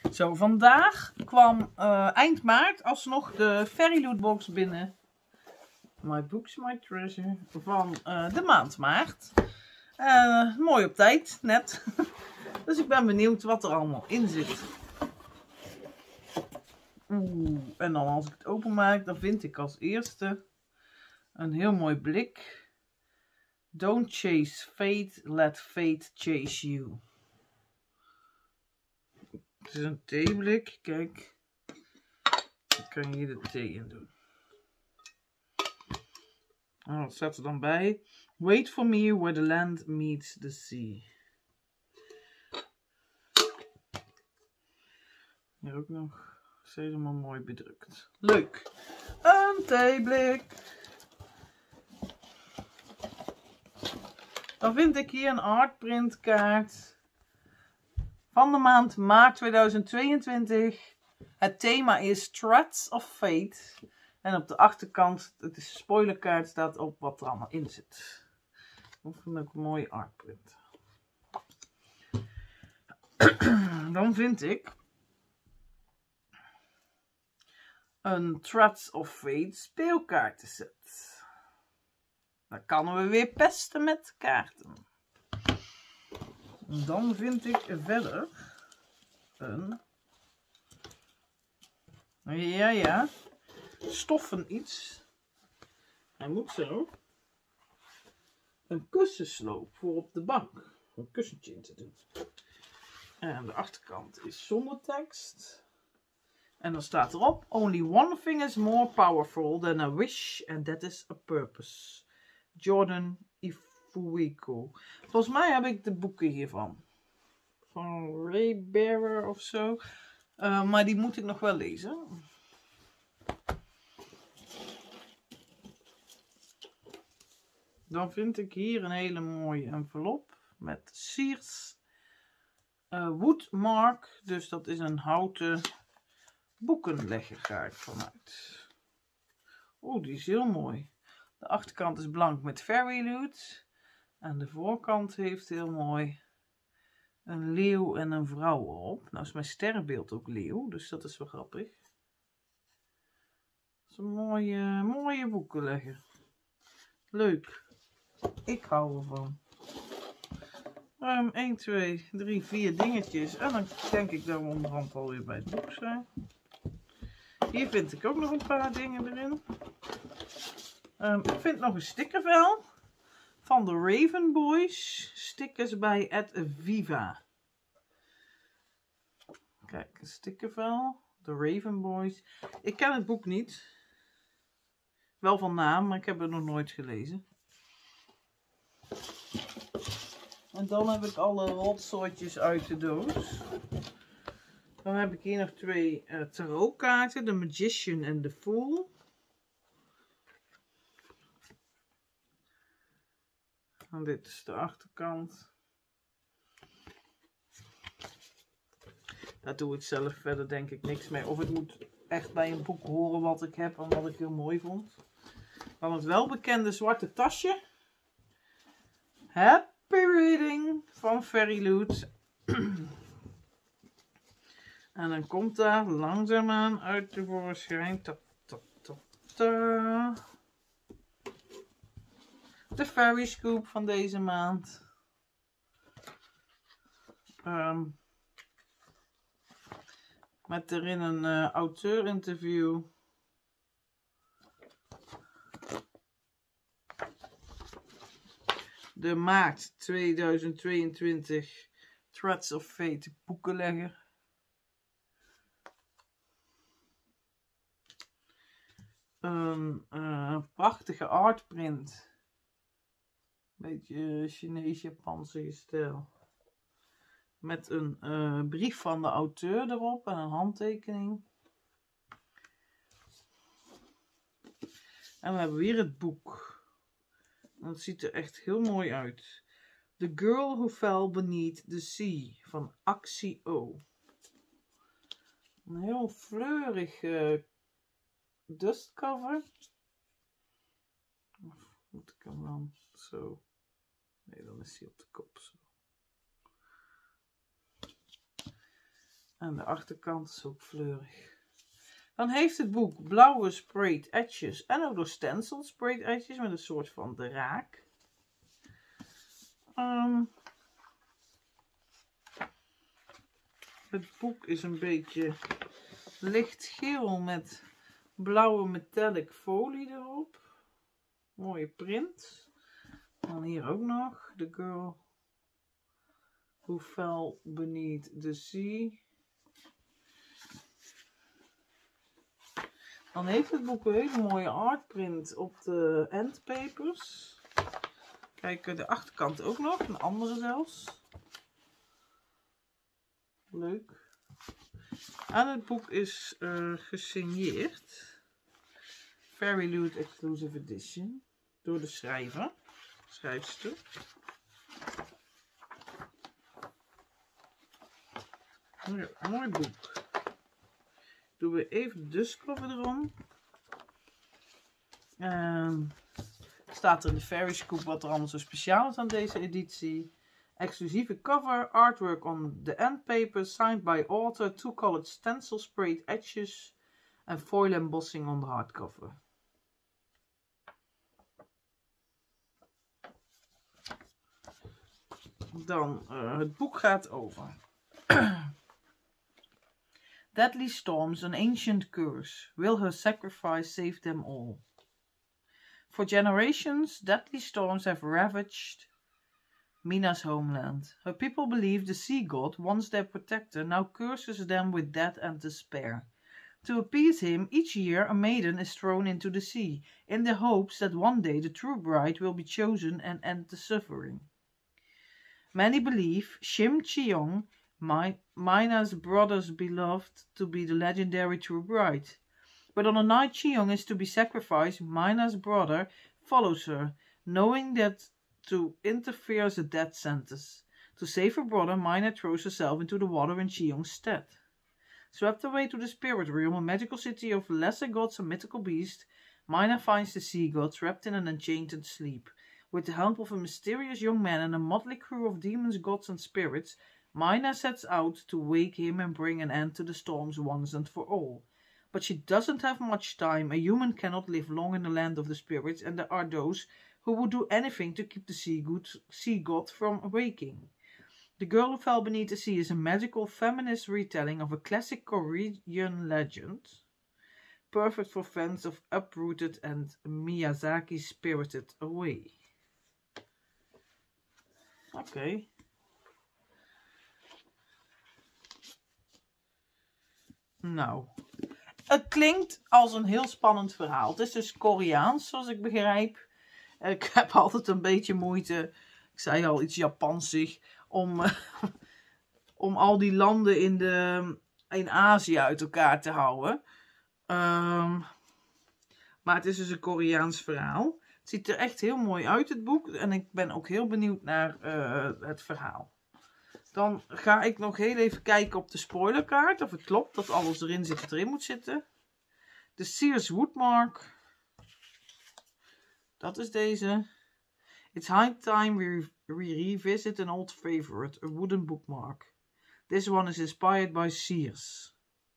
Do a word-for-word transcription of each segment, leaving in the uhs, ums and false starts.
Zo, vandaag kwam uh, eind maart alsnog de Fairyloot box binnen. My Books, My Treasure van uh, de maand maart. Uh, mooi op tijd, net. Dus ik ben benieuwd wat er allemaal in zit. Oeh, en dan als ik het openmaak, dan vind ik als eerste een heel mooi blik. Don't chase fate, let fate chase you. Het is een theeblik, kijk. Dan kan je hier de thee in doen. Oh, wat staat er dan bij? Wait for me where the land meets the sea. Hier ook nog. Is helemaal mooi bedrukt. Leuk. Een theeblik. Dan vind ik hier een artprint kaart van de maand maart tweeduizend tweeëntwintig. Het thema is Threads of Fate. En op de achterkant, het is een spoilerkaart, staat op wat er allemaal in zit. Dat vind ik een mooie artprint. Dan vind ik een Threads of Fate speelkaartenset. Dan kunnen we weer pesten met kaarten. Dan vind ik verder een, ja ja, stoffen iets. Hij moet zo. Een kussensloop voor op de bank. Een kussentje in te doen. En de achterkant is zonder tekst. En dan staat erop: Only one thing is more powerful than a wish and that is a purpose. Jordan Ifuiko. Volgens mij heb ik de boeken hiervan. Van Ray Bearer of zo. Uh, maar die moet ik nog wel lezen. Dan vind ik hier een hele mooie envelop. Met Sears uh, Woodmark. Dus dat is een houten boekenleggerkaart vanuit. Oeh, die is heel mooi. De achterkant is blank met Fairyloot. En de voorkant heeft heel mooi een leeuw en een vrouw erop. Nou is mijn sterrenbeeld ook leeuw, dus dat is wel grappig. Dat is een mooie, mooie boekenlegger. Leuk. Ik hou ervan. Um, één, twee, drie, vier dingetjes. En dan denk ik dat we onderhand alweer bij het boek zijn. Hier vind ik ook nog een paar dingen erin. Um, ik vind nog een stickervel van de Raven Boys. Stickers bij Ed Viva. Kijk, een stickervel. De Raven Boys. Ik ken het boek niet. Wel van naam, maar ik heb het nog nooit gelezen. En dan heb ik alle rotsoortjes uit de doos. Dan heb ik hier nog twee uh, tarotkaarten. De Magician en de Fool. En dit is de achterkant. Daar doe ik zelf verder denk ik niks mee. Of het moet echt bij een boek horen wat ik heb en wat ik heel mooi vond. Dan het welbekende zwarte tasje. Happy Reading van Fairyloot. En dan komt daar langzaamaan uit tevoorschijn. Ta, ta, ta, ta. De Fairy Scoop van deze maand. Um, met erin een uh, auteur-interview. De maart tweeduizend tweeëntwintig Threads of Fate boekenlegger. Een uh, prachtige artprint. Beetje Chinees-Japanse stijl. Met een uh, brief van de auteur erop en een handtekening. En we hebben weer het boek. En het ziet er echt heel mooi uit. The Girl Who Fell Beneath the Sea van Axio. Een heel fleurig uh, dustcover. Of moet ik hem dan zo? Nee, dan is hij op de kop zo. En de achterkant is ook fleurig. Dan heeft het boek blauwe sprayed edges en ook nog stencil sprayed edges met een soort van draak. Um, het boek is een beetje lichtgeel met blauwe metallic folie erop. Mooie print. Dan hier ook nog. The Girl Who Fell Beneath the Sea. Dan heeft het boek een hele mooie artprint op de endpapers. Kijk, de achterkant ook nog. Een andere zelfs. Leuk. En het boek is uh, gesigneerd. Very Lewd Exclusive Edition. Door de schrijver. Schrijfster. Ja, een mooi boek. Doen we even de dustcover erom. En staat er in de Fairy Scoop wat er allemaal zo speciaal is aan deze editie. Exclusieve cover, artwork on the end paper, signed by author, two-colored stencil sprayed edges en foil embossing on the hardcover. Dan, uh, het boek gaat over Deadly storms, an ancient curse. Will her sacrifice save them all? For generations, deadly storms have ravaged Mina's homeland. Her people believe the sea god, once their protector, now curses them with death and despair. To appease him, each year a maiden is thrown into the sea, in the hopes that one day the true bride will be chosen and end the suffering. Many believe Shim Cheong, Mina's brother's beloved, to be the legendary true bride. But on the night Cheong is to be sacrificed, Mina's brother follows her, knowing that to interfere is a death sentence. To save her brother, Mina throws herself into the water in Cheong's stead. Swept away to the spirit realm, a magical city of lesser gods and mythical beasts, Mina finds the sea gods wrapped in an enchanted sleep. With the help of a mysterious young man and a motley crew of demons, gods and spirits, Mina sets out to wake him and bring an end to the storms once and for all. But she doesn't have much time. A human cannot live long in the land of the spirits, and there are those who would do anything to keep the sea god, sea god from waking. The Girl Who Fell Beneath the Sea is a magical feminist retelling of a classic Korean legend, perfect for fans of Uprooted and Miyazaki's Spirited Away. Oké. Okay. Nou, het klinkt als een heel spannend verhaal. Het is dus Koreaans, zoals ik begrijp. Ik heb altijd een beetje moeite, ik zei al iets Japansig, om, uh, om al die landen in, de, in Azië uit elkaar te houden. Um, maar het is dus een Koreaans verhaal. Het ziet er echt heel mooi uit, het boek. En ik ben ook heel benieuwd naar uh, het verhaal. Dan ga ik nog heel even kijken op de spoilerkaart. Of het klopt dat alles erin zit wat erin moet zitten. De Sears Woodmark. Dat is deze. It's high time we, we revisit an old favorite. A wooden bookmark. This one is inspired by Sears.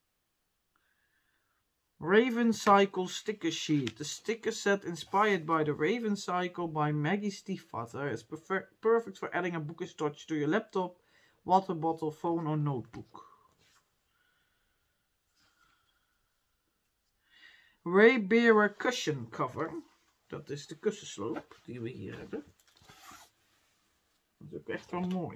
Raven Cycle sticker sheet. The sticker set inspired by the Raven Cycle by Maggie Stiefvater. It's perfect, perfect for adding a bookish touch to your laptop, water bottle, phone or notebook. Ray Bearer cushion cover. Dat is de kussensloop die we hier hebben. Dat is ook echt wel mooi.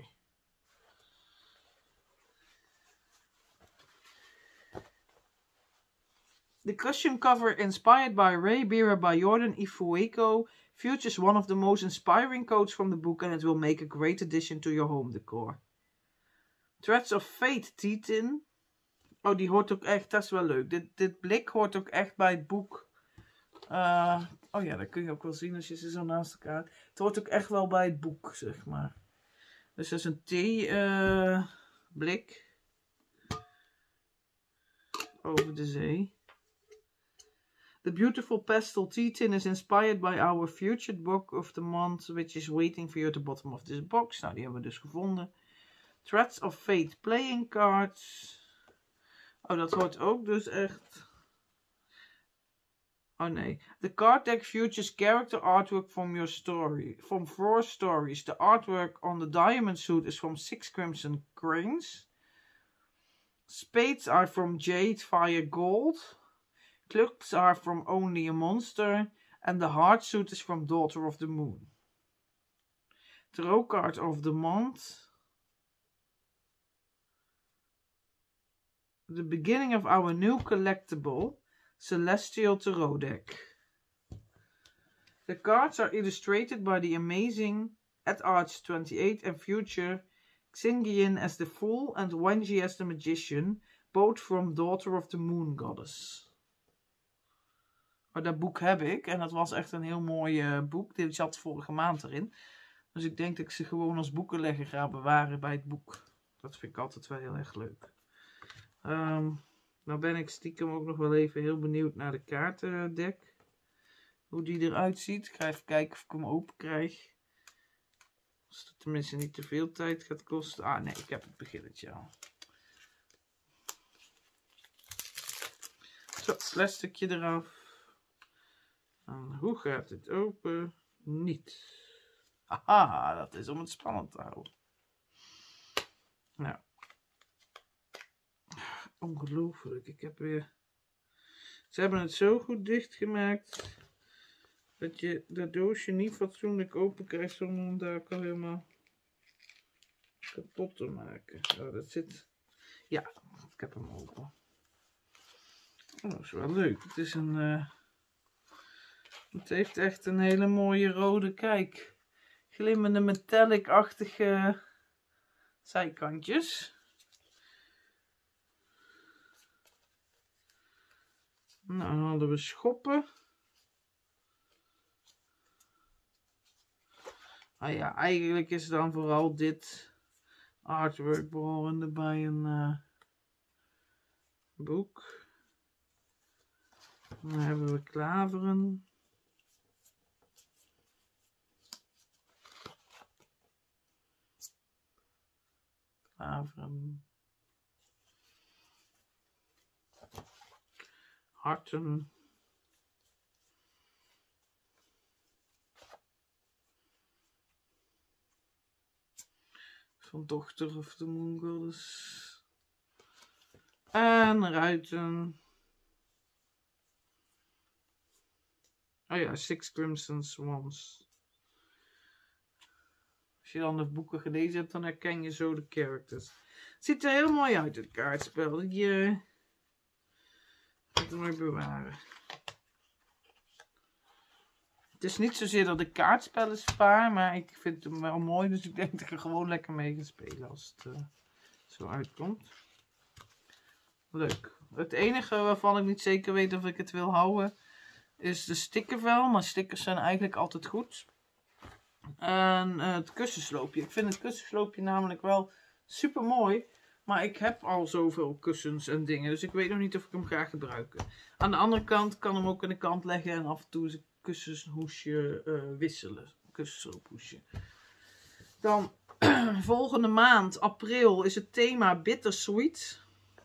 The cushion cover, inspired by Ray Bearer by Jordan Ifueko, features one of the most inspiring quotes from the book and it will make a great addition to your home decor. Threads of Fate tea tin. Oh, die hoort ook echt, dat is wel leuk. Dit, dit blik hoort ook echt bij het boek. Uh, oh ja, dat kun je ook wel zien als je ze zo naast elkaar. Het hoort ook echt wel bij het boek, zeg maar. Dus dat is een thee uh, blik. Over de zee. The beautiful pastel tea tin is inspired by our featured book of the month, which is waiting for you at the bottom of this box. Nou, die hebben we dus gevonden. Threads of Fate playing cards. Oh, dat hoort ook dus echt... Oh nee. The card deck features character artwork from your story. From four stories. The artwork on the diamond suit is from Six Crimson Cranes. Spades are from Jade Fire Gold. Clubs are from Only a Monster. And the heart suit is from Daughter of the Moon. Tarot card of the month. The beginning of our new collectible. Celestial Tarot deck. The cards are illustrated by the amazing Ed Arch twenty-eight and future Xingyin as the Fool and Wenji as the Magician, both from Daughter of the Moon Goddess. Maar dat boek heb ik en dat was echt een heel mooi uh, boek. Dit zat vorige maand erin. Dus ik denk dat ik ze gewoon als boekenlegger ga bewaren bij het boek. Dat vind ik altijd wel heel erg leuk. Um, nou ben ik stiekem ook nog wel even heel benieuwd naar de kaartendek. Hoe die eruit ziet. Ik ga even kijken of ik hem open krijg. Als het tenminste niet te veel tijd gaat kosten. Ah nee, ik heb het beginnetje al. Zo, het plasticje eraf. En hoe gaat dit open? Niet. Haha, dat is om het spannend te houden. Nou. Ongelooflijk. Ik heb weer... Ze hebben het zo goed dichtgemaakt. Dat je dat doosje niet fatsoenlijk open krijgt zonder hem daar ook al helemaal kapot te maken. Oh, dat zit... Ja, ik heb hem open. Oh, dat is wel leuk. Het is een... Uh... Het heeft echt een hele mooie rode, kijk, glimmende metallic-achtige zijkantjes. Nou, dan hadden we schoppen. Ah ja, eigenlijk is dan vooral dit artwork behorende bij een uh, boek. Dan hebben we klaveren. Klaveren. Harten. Van Dochter of the Moon Goddess. En ruiten. Oh ja, Six Crimson Swans. Als je dan de boeken gelezen hebt, dan herken je zo de characters. Het ziet er heel mooi uit, het kaartspel. Je moet het mooi bewaren. Het is niet zozeer dat de kaartspellen spaar, maar ik vind hem wel mooi. Dus ik denk dat ik er gewoon lekker mee ga spelen als het uh, zo uitkomt. Leuk. Het enige waarvan ik niet zeker weet of ik het wil houden, is de stickervel. Maar stickers zijn eigenlijk altijd goed. En uh, het kussensloopje. Ik vind het kussensloopje namelijk wel super mooi. Maar ik heb al zoveel kussens en dingen. Dus ik weet nog niet of ik hem ga gebruiken. Aan de andere kant kan hem ook aan de kant leggen. En af en toe eens een kussenshoesje uh, wisselen. Kussensloophoesje. Dan volgende maand, april, is het thema Bittersweet.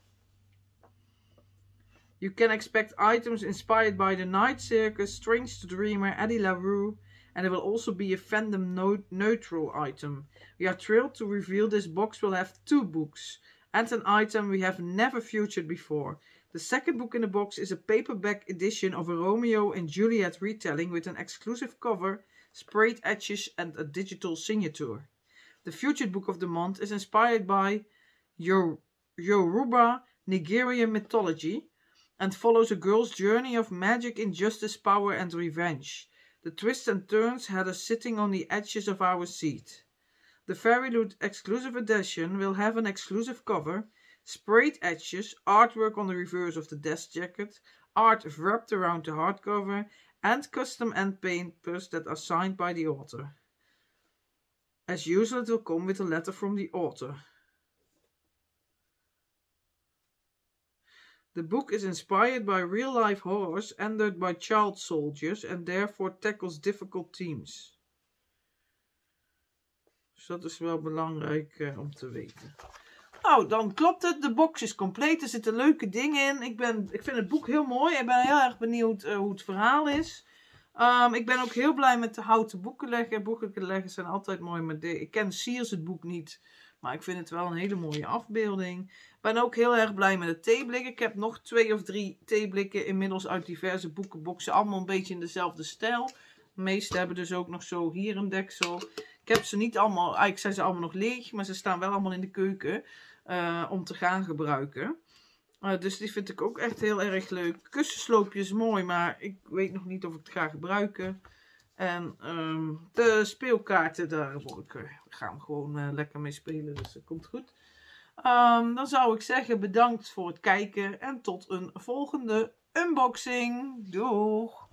You can expect items inspired by the Night Circus, Strange the Dreamer, Eddie LaRue. And there will also be a fandom no neutral item. We are thrilled to reveal this box will have two books. And an item we have never featured before. The second book in the box is a paperback edition of a Romeo and Juliet retelling with an exclusive cover, sprayed edges and a digital signature. The featured book of the month is inspired by Yor Yoruba Nigerian mythology and follows a girl's journey of magic, injustice, power and revenge. The twists and turns had us sitting on the edges of our seat. The Fairyloot exclusive edition will have an exclusive cover, sprayed edges, artwork on the reverse of the desk jacket, art wrapped around the hardcover, and custom end papers that are signed by the author. As usual, it will come with a letter from the author. The book is inspired by real-life horrors endured by child soldiers and therefore tackles difficult themes. Dus dat is wel belangrijk uh, om te weten. Nou, dan klopt het. De box is compleet. Er zitten leuke dingen in. Ik, ben, ik vind het boek heel mooi. Ik ben heel erg benieuwd uh, hoe het verhaal is. Um, ik ben ook heel blij met de houten boekenlegger. Boekenleggers zijn altijd mooi. Maar de, ik ken Sears het boek niet. Maar ik vind het wel een hele mooie afbeelding. Ik ben ook heel erg blij met het theeblik. Ik heb nog twee of drie theeblikken inmiddels uit diverse boekenboxen. Allemaal een beetje in dezelfde stijl. De meeste hebben dus ook nog zo hier een deksel. Ik heb ze niet allemaal, eigenlijk zijn ze allemaal nog leeg. Maar ze staan wel allemaal in de keuken. Uh, om te gaan gebruiken. Uh, dus die vind ik ook echt heel erg leuk. Kussensloopjes mooi, maar ik weet nog niet of ik het ga gebruiken. En um, de speelkaarten, daar word ik, uh, gaan we gewoon uh, lekker mee spelen. Dus dat komt goed. Um, dan zou ik zeggen bedankt voor het kijken. En tot een volgende unboxing. Doeg!